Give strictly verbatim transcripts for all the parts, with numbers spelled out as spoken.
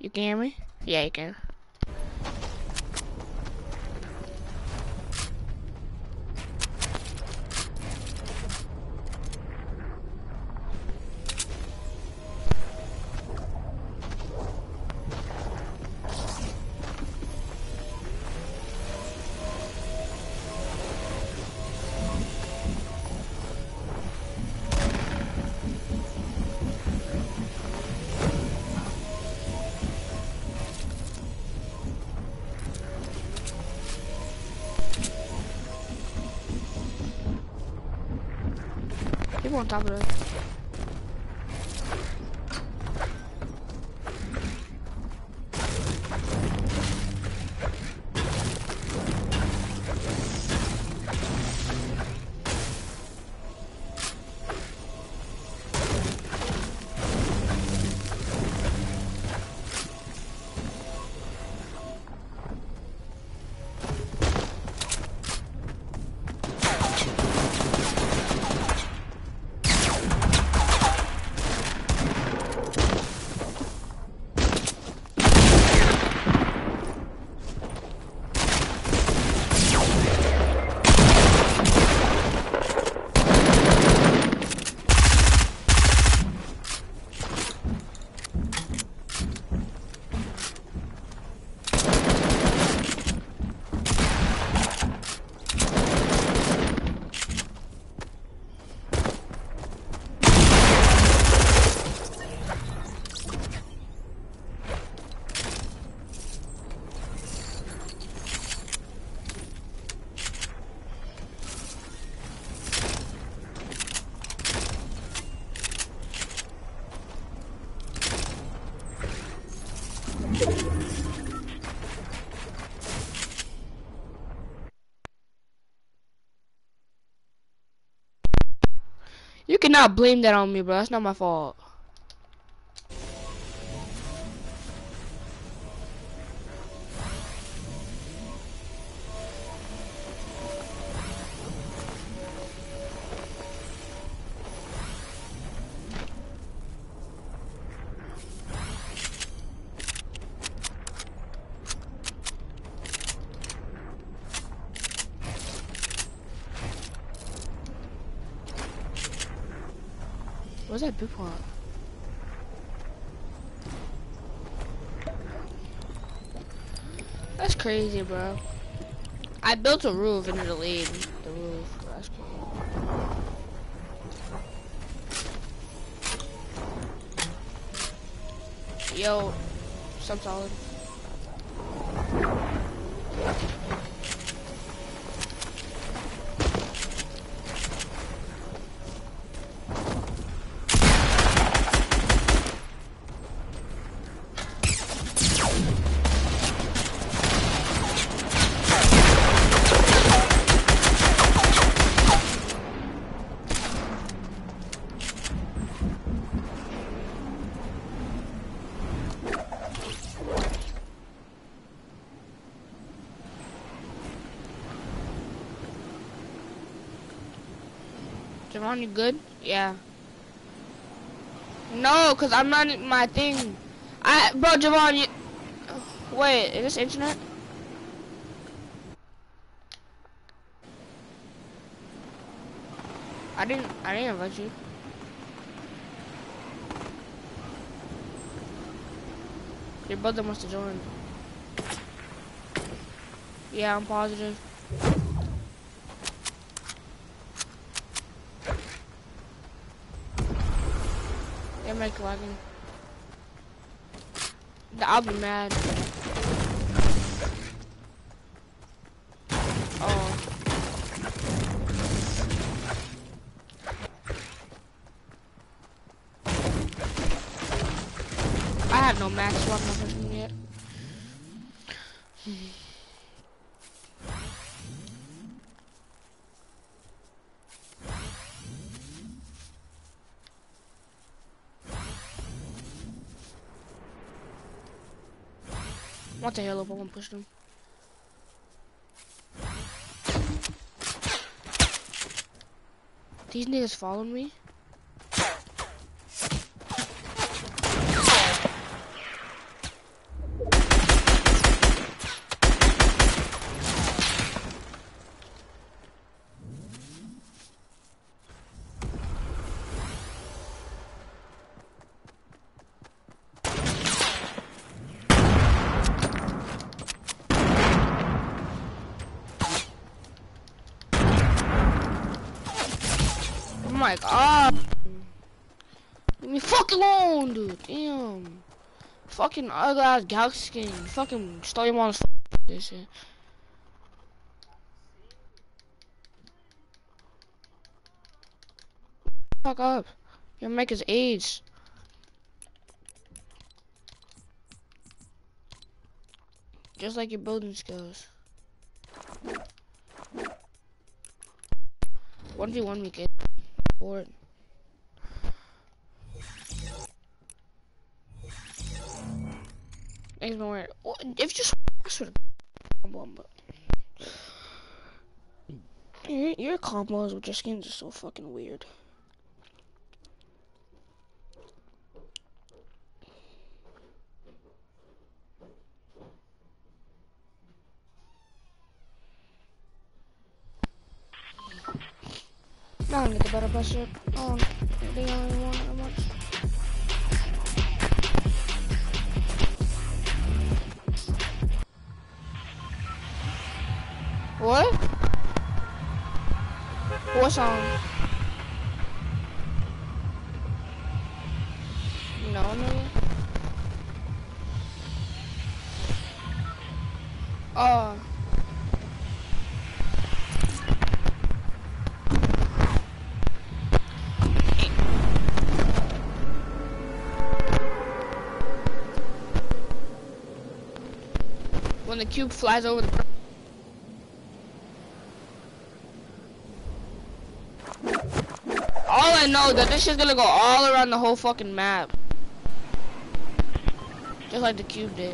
You can hear me? Yeah, you can. People on top of us. You cannot blame that on me, bro. That's not my fault. Where's that big one? That's crazy, bro. I built a roof and it delayed the roof. That's crazy. Yo, some solid. Javon, you good? Yeah. No, cause I'm not in my thing. I, bro, Javon, you. Wait, is this internet? I didn't. I didn't invite you. Your brother must have joined. Yeah, I'm positive. They're like lagging. I'll be mad. Oh. I have no max swap nothing yet. Want the hell up, I won't push them. These niggas following me? my god. Leave me fuck alone, dude. Damn. Fucking ugly ass galaxy skin. You fucking stole your mom's this shit. Fuck up. Your mic is age. Just like your building skills. one v one we get bored. Thanks, been weird. If you just I swear to God, but your, your combos with your skins are so fucking weird. Now I'm gonna get the better bus ship. Oh, they only want that much. What? What song? No, nigga. Oh. When the cube flies over the. All I know that this shit's gonna go all around the whole fucking map. Just like the cube did.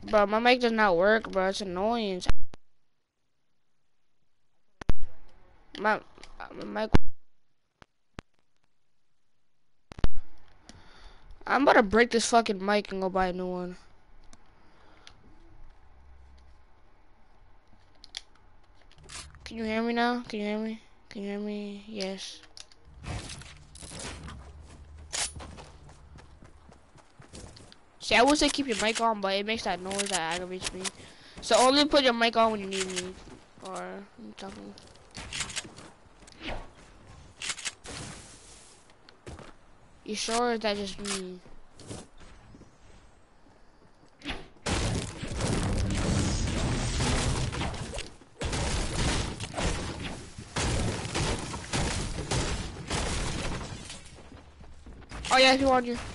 Bro, my mic does not work, bro. It's annoying. My, my mic. I'm about to break this fucking mic and go buy a new one. Can you hear me now? Can you hear me? Can you hear me? Yes. See, I would say keep your mic on, but it makes that noise that aggravates me. So only put your mic on when you need me. Or I'm talking. You sure, or is that just me? Oh yeah, if you want you.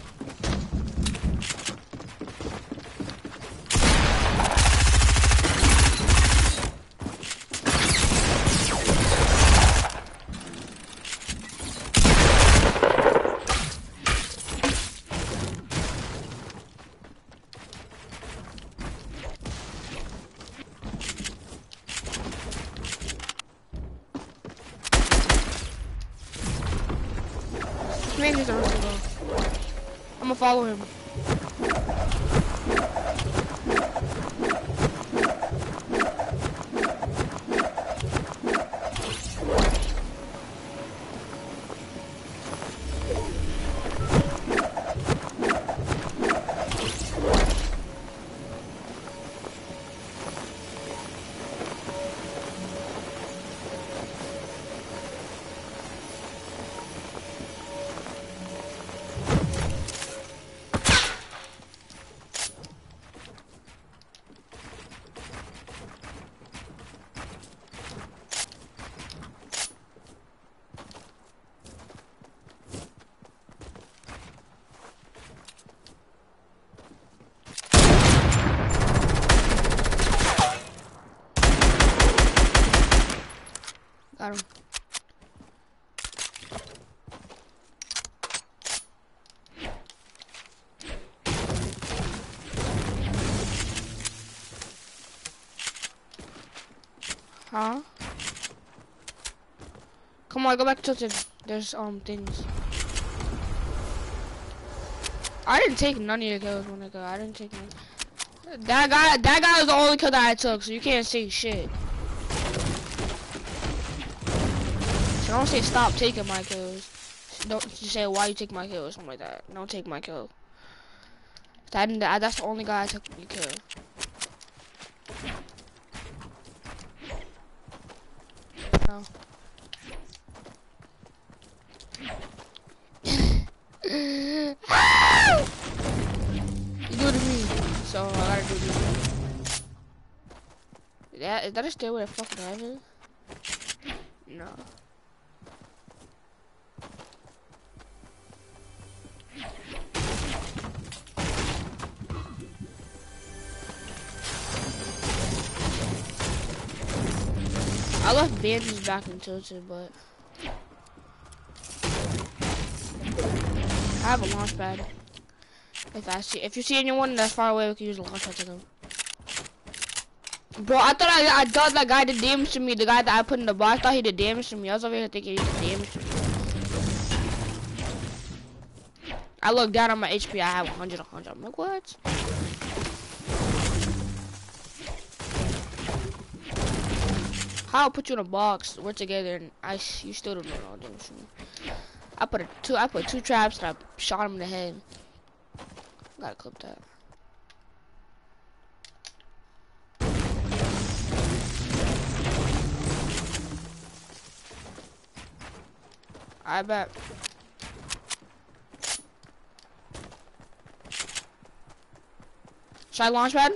Maybe he's a rookie though. I'm gonna follow him. Got him. Huh? Come on, go back to Tilted. There's um things. I didn't take none of your kills when I go. I didn't take none. That guy, that guy was the only kill that I took, so you can't say shit. So don't say stop taking my kills. Don't just say why you take my kills or something like that. Don't take my kill. That, that that's the only guy I took your kill. No. You do it to me, so I gotta do this. Is that, is that a stairway to fucking heaven? No. I left bandages back in Tilted, but I have a launch pad. If I see, if you see anyone that's far away, we can use a launch pad to them. Bro, I thought I, I thought that guy did damage to me. The guy that I put in the box, I thought he did damage to me. I was over here thinking he did damage to me. I looked down on my H P. I have one hundred, one hundred. I'm like, what? I'll put you in a box. We're together, and I you still don't know all damage to me. I put a two. I put two traps, and I shot him in the head. Gotta clip that. I bet. Should I launch pad?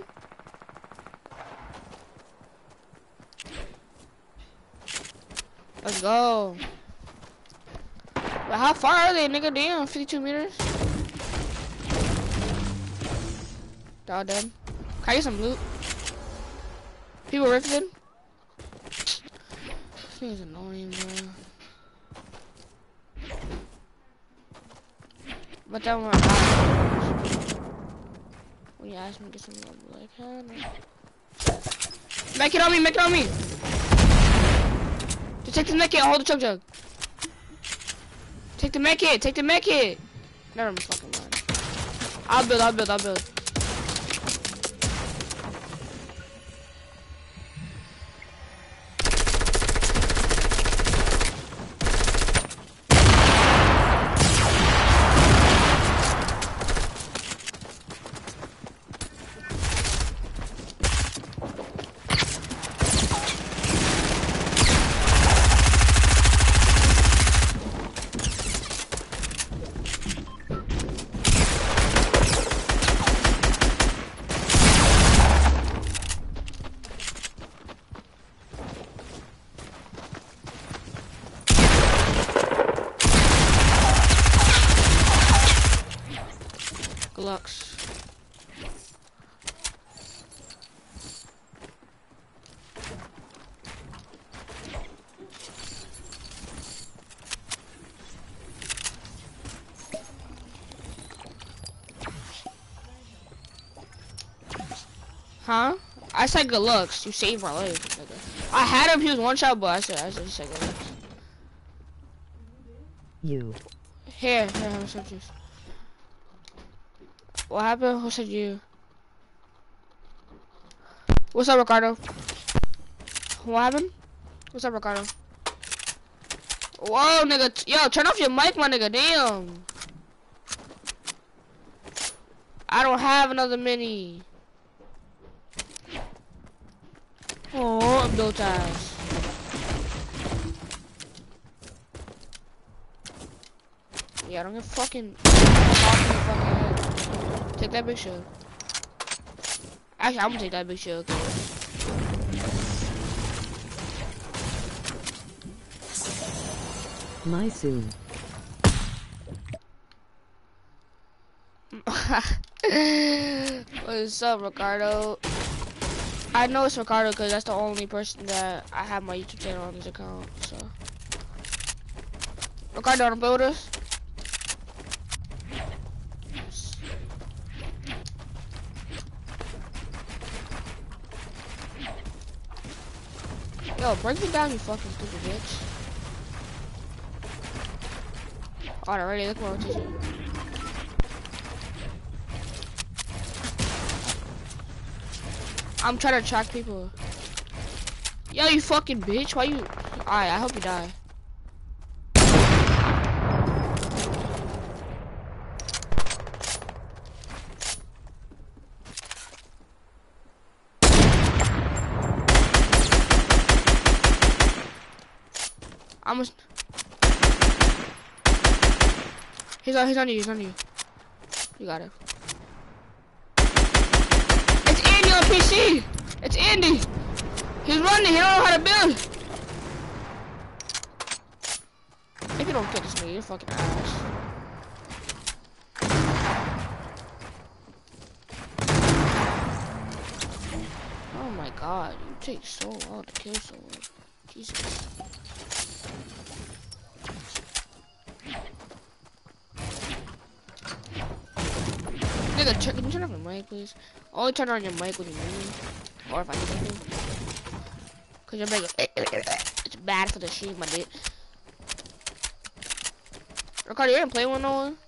Let's go. But how far are they, nigga? Damn, fifty-two meters. They're all dead. Can I get some loot? People rifted. This thing is annoying, bro. But that one. When you ask me to get something, I'm like, hell no. Make it on me, make it on me. Just take the med kit, hold the chug jug. Take the med kit, take the med kit. Never mind, fucking mind. I'll build, I'll build, I'll build. Lux. Huh? I said good looks. You saved my life. I had him. He was one shot, but I said I said he said good looks. You. Here, here, have some juice. What happened? Who said you? What's up, Ricardo? What happened? What's up, Ricardo? Whoa, nigga. Yo, turn off your mic, my nigga. Damn. I don't have another mini. Oh, I'm built ass. Yeah, I don't get fucking. Take that big shield. Actually, I'm gonna take that big shield. My soon. What's up, Ricardo? I know it's Ricardo because that's the only person that I have my YouTube channel on this account. So, Ricardo, wanna build us? Yo, break me down, you fucking stupid bitch. Alright, ready, look what rotation. I'm trying to track people. Yo, you fucking bitch, why you... Alright, I hope you die. I'm just... He's on, he's on you, he's on you. You got it. It's Andy on P C! It's Andy! He's running, he don't know how to build! If you don't kill this nigga, you're fucking ass. Oh my god, you take so long to kill someone. Jesus. Nigga, can you turn off your mic, please? Only turn on your mic when you move, or if I need to move. Cause your mic, it's bad for the stream, my dude. Ricardo, you ain't playing with no one?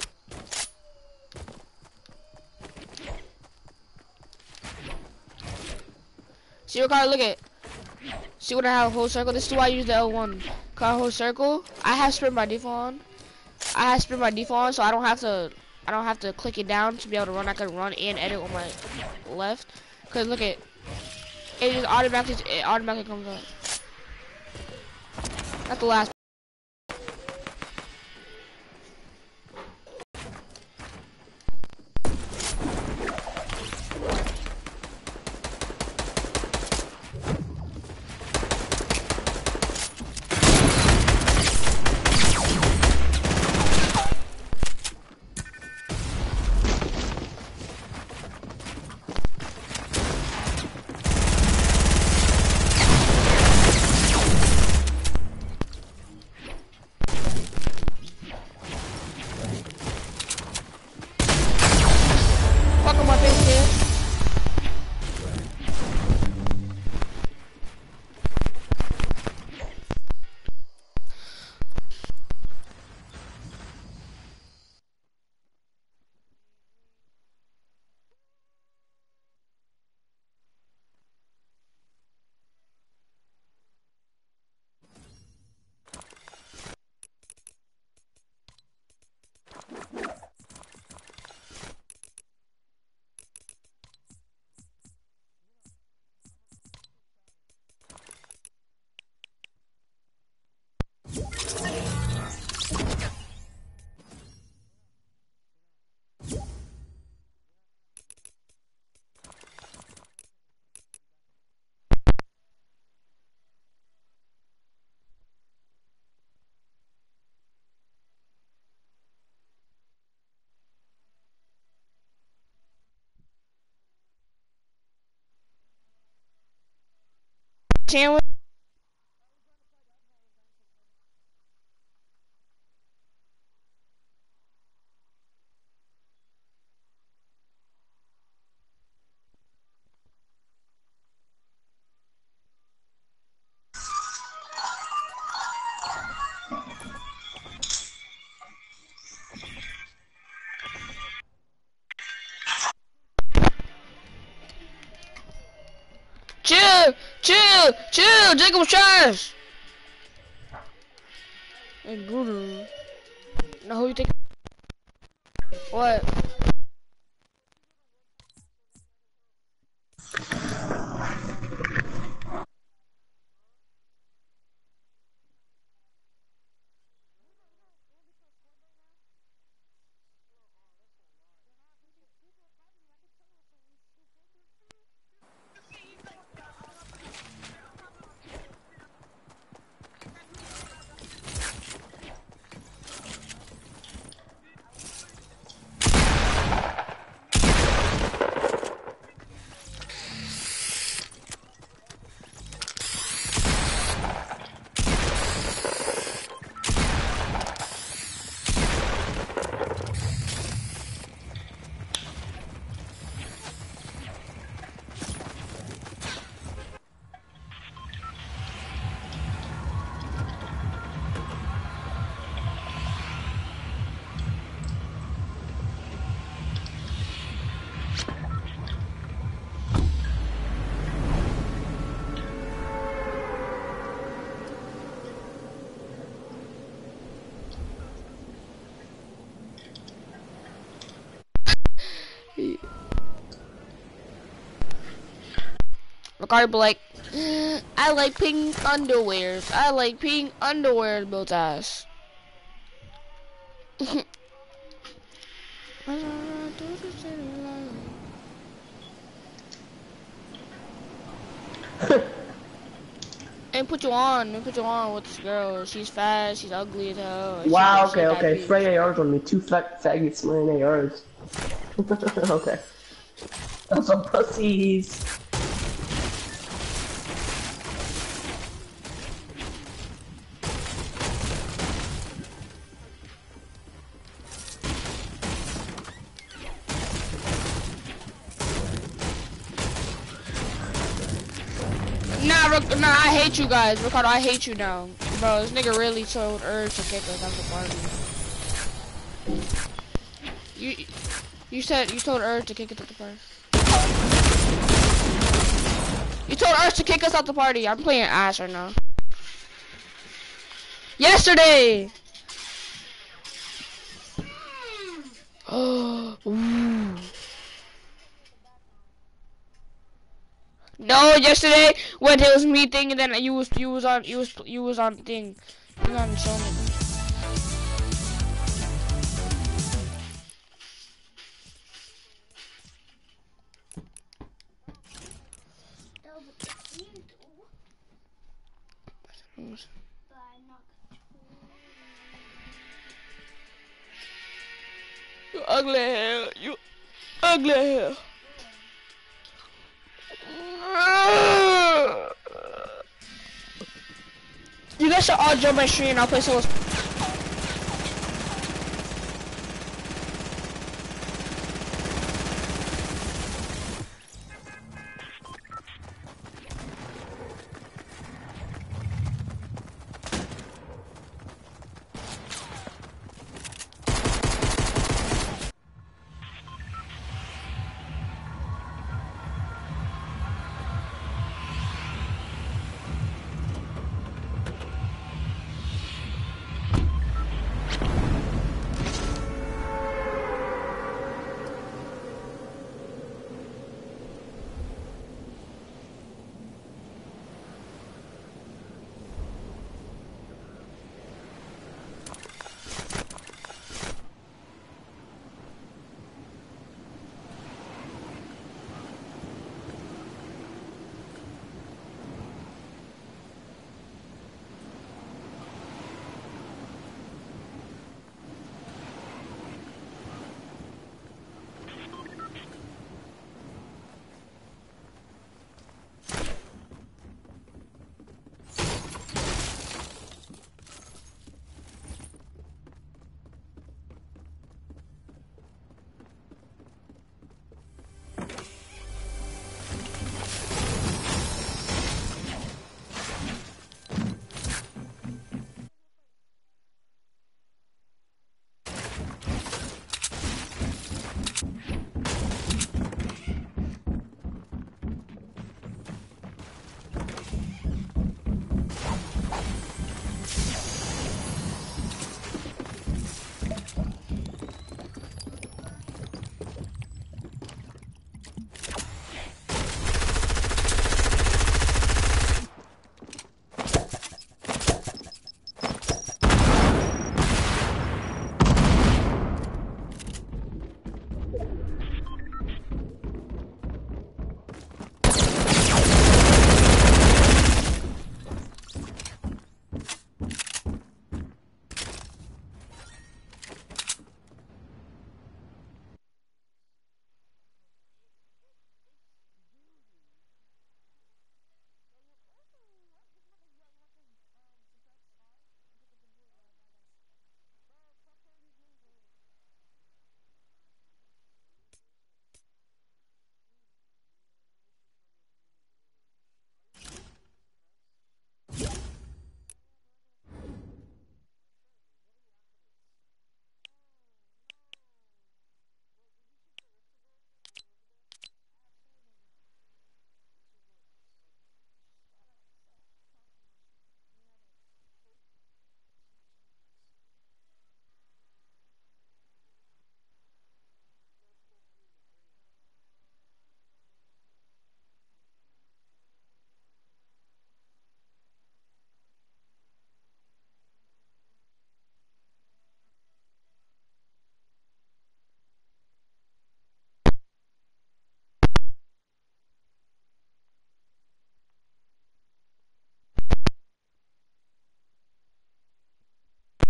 See, Ricardo, look at. See what I have, whole circle? This is why I use the L one. Cause whole circle, I have sprint by default on. I have sprint by default on, so I don't have to. I don't have to click it down to be able to run. I can run and edit on my left. Cause look at, it just automatically, it automatically comes up. That's the last. sandwich. Chill, chill, chill. Jacob was trash. And Bruder. Now who you think? What? Ricardo be like, I like pink underwears. I like pink underwears, built ass. And put you on, and put you on with this girl. She's fast, she's ugly as hell. Wow, she's, okay, she's okay. Spray A Rs on me. Two fat faggots spraying A Rs. Okay. That's some pussies. Nah, Ric nah, I hate you guys. Ricardo, I hate you now. Bro, this nigga really told Urge to kick us out the party. You, you said, you told Urge to kick us out the party. You told Urge to kick us out the party. I'm playing ass right now. Yesterday! Oh, ooh. No, yesterday when it was me thing, and then you was you was on you was you was on thing, you was on Sonic. You ugly hell, you ugly hell. You guys should all jump my stream and I'll play solo.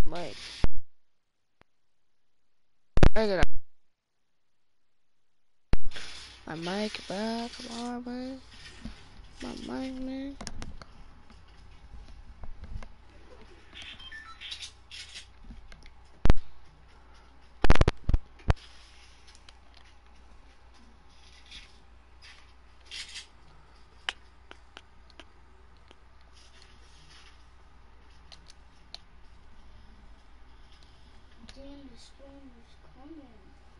Like, I got my mic back. Come on, man. My mic, man. Damn, the storm is coming.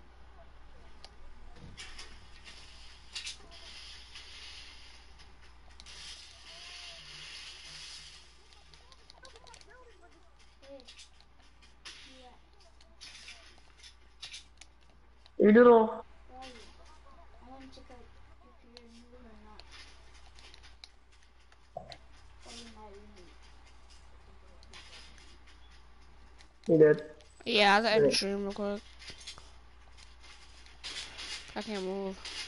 Hey, yeah, Your doodle. where are you? I want to check out if you're moving or not. Or you're not even. You did. Yeah, I was Right. stream real quick. I can't move.